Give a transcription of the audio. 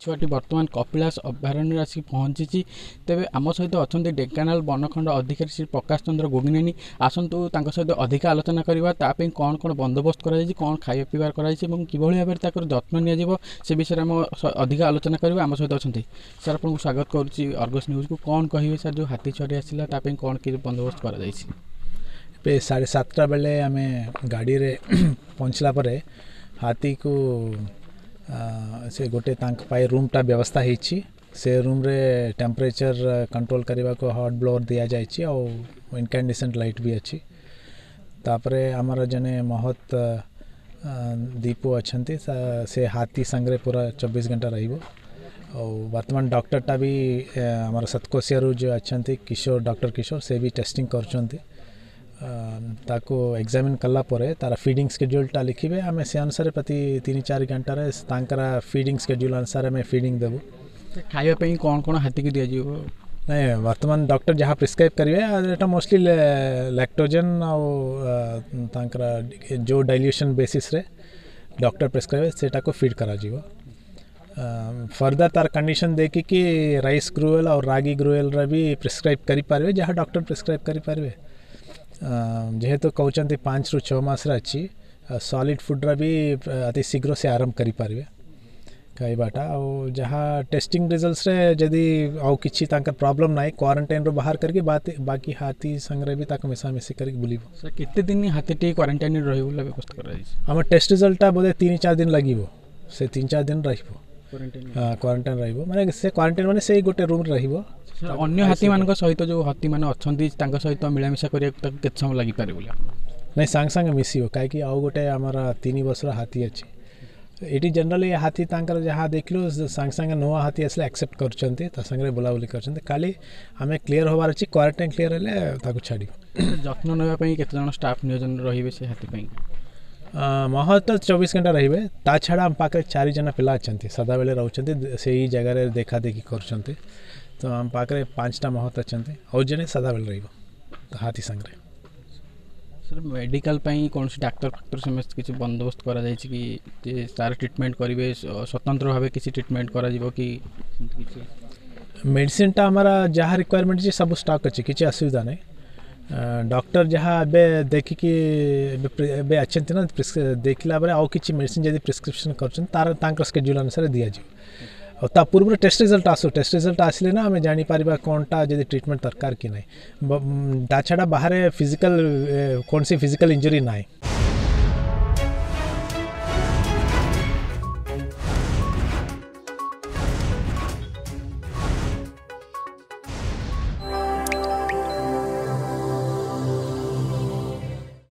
छुआटी बर्तमान कपिलास अभयारण्य आसिक पहुँची तेज आम सहित अच्छा ढेंकानाल बनखंड अधिकारी श्री प्रकाश चंद्र गोगिनेनी आसतु सहित अधिक आलोचना करवा कौन कौन बंदोबस्त कौन खाଇବା पिबार कि भाव में जत्न नि से विषय में अधिक आलोचना करवा आम सहित अच्छा सर आपको स्वागत करुच्ची अर्गस न्यूज को कौन कहे सर जो हाथी छुआटी आसला कौन कि बंदोबस्त कर 7:30 बेले आम गाड़ी रे पहुँचला परे हाथी को से गोटे पाई रूमटा व्यवस्था होती से रूम रे टेम्परेचर कंट्रोल करने को हॉट ब्लोअर दि जाए और इनकैंडेसेंट लाइट भी अच्छी तापरे आमर जने महत दीपू अच्छा से हाथी संगे पूरा 24 घंटा रहिबो और वर्तमान डॉक्टरटा भी आमर सतकोशिया जो अच्छा किशोर डॉक्टर किशोर से भी टेस्टिंग कर ताको एग्जामिन कला परे तारा फीडिंग शेड्यूलटा लिखिबे आम से अनुसार प्रति 3-4 घंटा रे तांकरा फीडिंग शेड्यूल अनुसार आम फीडिंग देबू खाइबा कौन कौन हाथी को दि जाइबो नहीं वर्तमान डॉक्टर जहाँ प्रिस्क्राइब करेंगे एटा मोस्टली लैक्टोजन और तांकरा जो डाइल्यूशन बेसिस रे डॉक्टर प्रिस्क्राइब सेटा को फीड करा जीवो फर्दर तार कंडीशन देखी कि राइस ग्रुएल और रागी ग्रुएल रा भी प्रिस्क्राइब करि पारबे जहाँ डॉक्टर प्रिस्क्राइब करि पारबे जेहेतु कहते 5 ରୁ 6 मास अच्छी सॉलिड फुड रा भी अति शीघ्र से आरंभ करि पारबे खाइबाटा और जहाँ टेस्टिंग रिजल्ट्स रे जदि आउ किछि तांकर प्रॉब्लम नाइ क्वारंटाइन रो बाहर करके बाकी हाथी संगे भी ताको मिसामिसी करके बुलिबो सर केते दिन हाथी टी क्वारंटाइन रे रहिबो व्यवस्था करा जाय हमर टेस्ट रिजल्टटा बोले 3-4 दिन लागिबो से 3-4 दिन रहिबो क्वारंटाइन रहिबो माने से क्वारंटाइन माने से गोटे रूम रहिबो अन्य हाथी मान सहित जो हाथी मान अच्छा सहित मिलामिशा करते समय लगी पारे नहीं सांग सांग मिसियो कहीं आउ गोटे आमर 3 वर्ष हाथी अच्छी ये जनरली हाथी तांकर जहाँ देखलु सांग सांग नुआ हाथी आसले एक्सेप्ट कर बुलाबुली कर आम क्लीयर होबार अच्छी क्वारंटाइन क्लीयर हेल्ले छाड़ जत्न नापी केते स्टाफ नियोजन रही से हाथी महत 24 घंटा रहिबे ता छाड़ा आम पाखे 4 जना पिला अच्छा सदा बेले रोचते से ही जगह देखा देखी कर तो आम पाखे 5टा महत अच्छा और जने सदा बेले रहिबो हाथी संगे सर मेडिकल कौन सी डाक्तर फाक्तर समस्त किसी बंदोबस्त करा जाय कि तार ट्रीटमेंट करेंगे स्वतंत्र भाव किसी ट्रीटमेंट करा जीवो कि मेडिसिन टा हमारा जहाँ रिक्वायरमेंट है सब स्टॉक अच्छे किसी असुविधा नहीं डॉक्टर जहाँ ए देखिकी अच्छा ना देखला बेले आउ किसी मेडिसिन जब प्रिस्क्रिप्शन कर स्केड्यूल अनुसार दि जाए और ता पूर्व टेस्ट रिजल्ट आसले ना आम जापर कौनटा जब ट्रीटमेंट दरकार कि नहीं ता छाड़ा बाहर फिजिकल कौन सी फिजिकल इंजरी ना